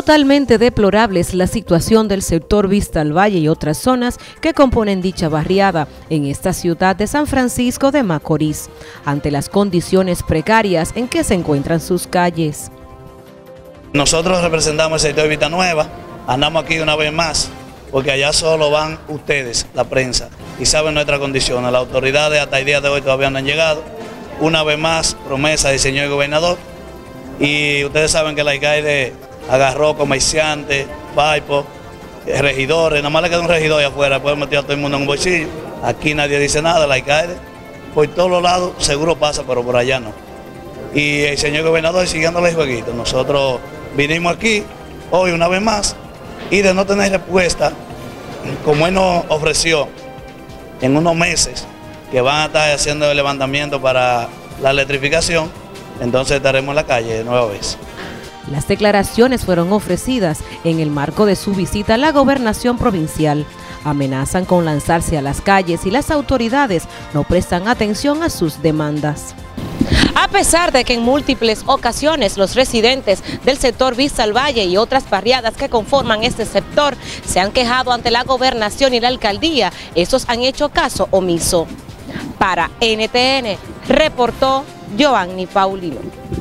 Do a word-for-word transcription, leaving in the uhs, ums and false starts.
Totalmente deplorable es la situación del sector Vista al Valle y otras zonas que componen dicha barriada en esta ciudad de San Francisco de Macorís, ante las condiciones precarias en que se encuentran sus calles. Nosotros representamos el sector Vista Nueva, andamos aquí una vez más, porque allá solo van ustedes, la prensa, y saben nuestras condiciones. Las autoridades hasta el día de hoy todavía no han llegado. Una vez más, promesa del señor gobernador, y ustedes saben que el alcalde agarró comerciantes, paipos, regidores, nada más le queda un regidor allá afuera, puede meter a todo el mundo en un bolsillo. Aquí nadie dice nada, el alcalde, por todos los lados seguro pasa, pero por allá no. Y el señor gobernador siguiéndole el jueguito. Nosotros vinimos aquí hoy una vez más y de no tener respuesta, como él nos ofreció en unos meses que van a estar haciendo el levantamiento para la electrificación, entonces estaremos en la calle de nueva vez. Las declaraciones fueron ofrecidas en el marco de su visita a la gobernación provincial. Amenazan con lanzarse a las calles y las autoridades no prestan atención a sus demandas. A pesar de que en múltiples ocasiones los residentes del sector Vista al Valle y otras barriadas que conforman este sector se han quejado ante la gobernación y la alcaldía, estos han hecho caso omiso. Para N T N, reportó Giovanni Paulino.